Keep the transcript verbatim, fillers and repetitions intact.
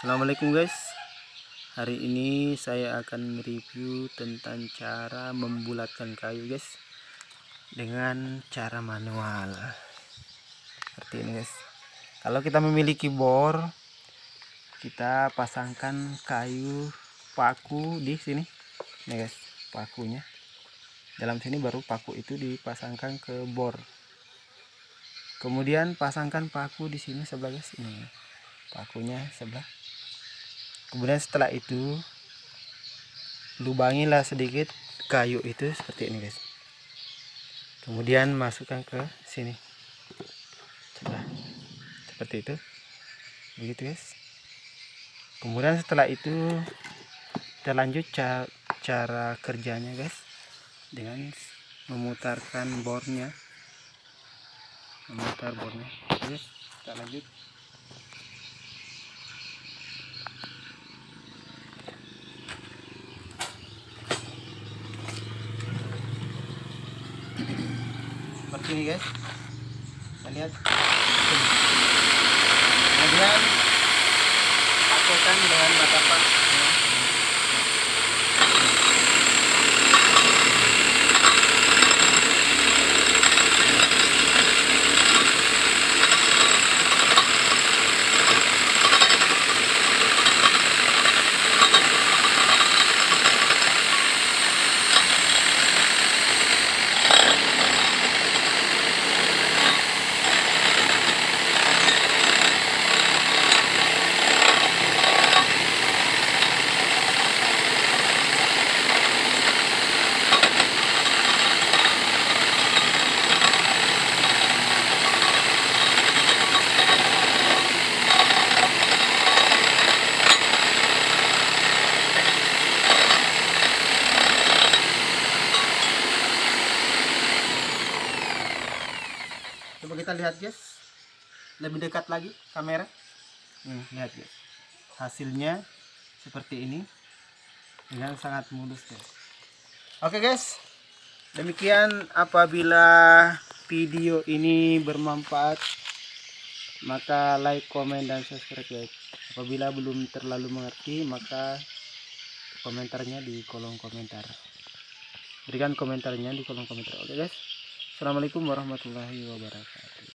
Assalamualaikum guys. Hari ini saya akan mereview tentang cara membulatkan kayu guys, dengan cara manual seperti ini guys. Kalau kita memiliki bor, kita pasangkan kayu paku di sini nih guys, pakunya dalam sini, baru paku itu dipasangkan ke bor. Kemudian pasangkan paku di sini sebelah guys, ini pakunya sebelah. Kemudian setelah itu lubangilah sedikit kayu itu seperti ini guys. Kemudian masukkan ke sini sebelah, seperti itu, begitu guys. Kemudian setelah itu kita lanjut ca cara kerjanya guys, dengan memutarkan bornya, memutar bornya. Oke, kita lanjut. Seperti ini guys, kita lihat. Kemudian pakukan dengan matapak. Coba kita lihat guys, lebih dekat lagi kamera. Hmm, lihat guys, hasilnya seperti ini dengan sangat mulus guys. Oke guys, demikian. Apabila video ini bermanfaat, maka like, komen, dan subscribe guys. Apabila belum terlalu mengerti, maka komentarnya di kolom komentar. Berikan komentarnya di kolom komentar. Oke guys. Assalamualaikum warahmatullahi wabarakatuh.